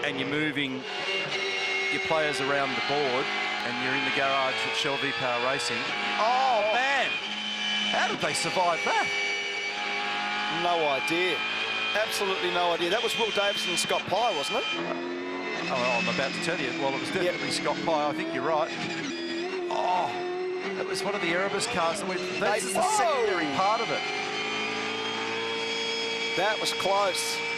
and you're moving your players around the board, and you're in the garage at Shell V-Power Racing. Oh, man! How did they survive that? No idea. Absolutely no idea. That was WDavison and Scott Pye, wasn't it? Oh, well, I'm about to tell you. Well, it was definitely Scott Pye. I think you're right. Oh, that was one of the Erebus cars. That's the secondary part of it. That was close.